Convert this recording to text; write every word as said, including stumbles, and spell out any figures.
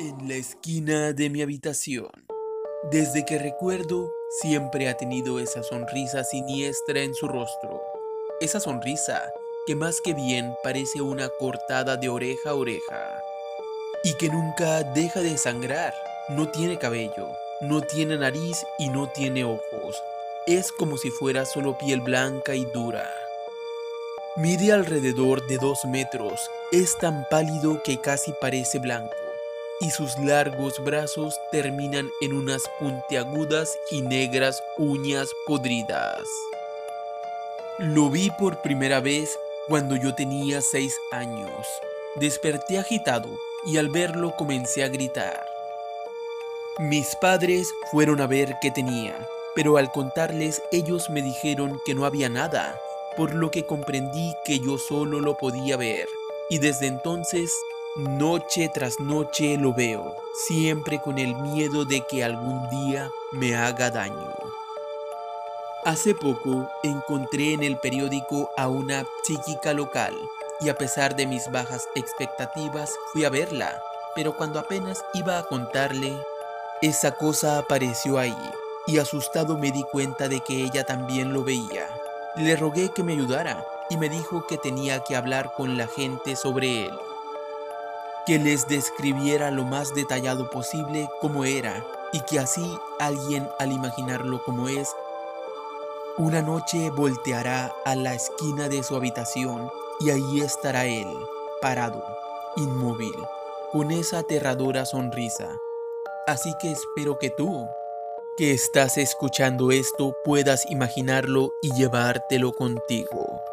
En la esquina de mi habitación. Desde que recuerdo, siempre ha tenido esa sonrisa siniestra en su rostro. Esa sonrisa que más que bien parece una cortada de oreja a oreja. Y que nunca deja de sangrar. No tiene cabello, no tiene nariz y no tiene ojos. Es como si fuera solo piel blanca y dura. Mide alrededor de dos metros, es tan pálido que casi parece blanco, y sus largos brazos terminan en unas puntiagudas y negras uñas podridas. Lo vi por primera vez cuando yo tenía seis años. Desperté agitado y al verlo comencé a gritar. Mis padres fueron a ver qué tenía, pero al contarles ellos me dijeron que no había nada, por lo que comprendí que yo solo lo podía ver, y desde entonces, noche tras noche lo veo, siempre con el miedo de que algún día me haga daño. Hace poco encontré en el periódico a una psíquica local, y a pesar de mis bajas expectativas fui a verla, pero cuando apenas iba a contarle, esa cosa apareció ahí, y asustado me di cuenta de que ella también lo veía. Le rogué que me ayudara, y me dijo que tenía que hablar con la gente sobre él, que les describiera lo más detallado posible cómo era, y que así alguien al imaginarlo como es, una noche volteará a la esquina de su habitación, y ahí estará él, parado, inmóvil, con esa aterradora sonrisa. Así que espero que tú, que estás escuchando esto, puedas imaginarlo y llevártelo contigo.